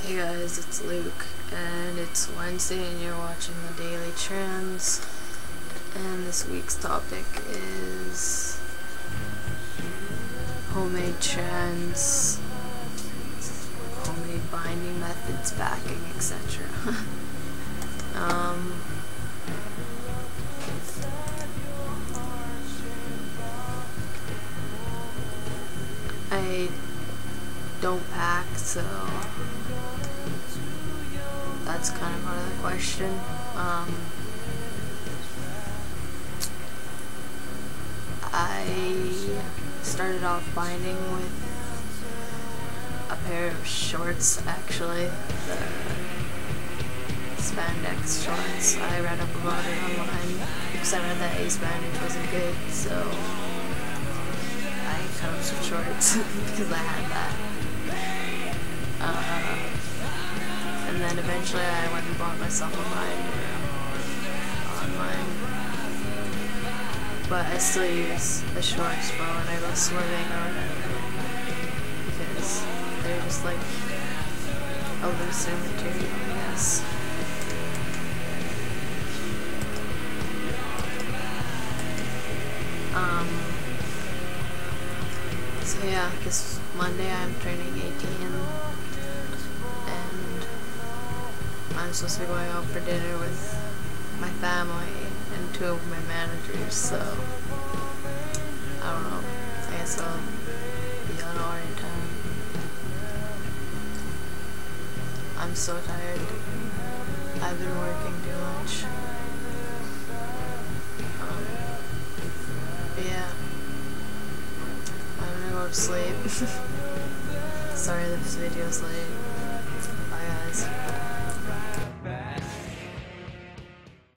Hey guys, it's Luke, and it's Wednesday and you're watching the Daily Trends, and this week's topic is homemade trends, homemade binding methods, backing, etc. I don't pack, so that's kind of out of the question. I started off binding with a pair of shorts, actually, the spandex shorts. I read up about it online because I read that Ace bandage wasn't good, so I cut up some shorts because I had that. And then eventually I went and bought myself a binder online. But I still use the shorts for when I go swimming or whatever, because they're just like a looser material, I guess. So yeah, this Monday I'm turning 18, and I'm supposed to be going out for dinner with my family and two of my managers, so I don't know, I guess I'll be on alright time. I'm so tired. I've been working too much. But yeah, I'm gonna go to sleep. Sorry this video's late.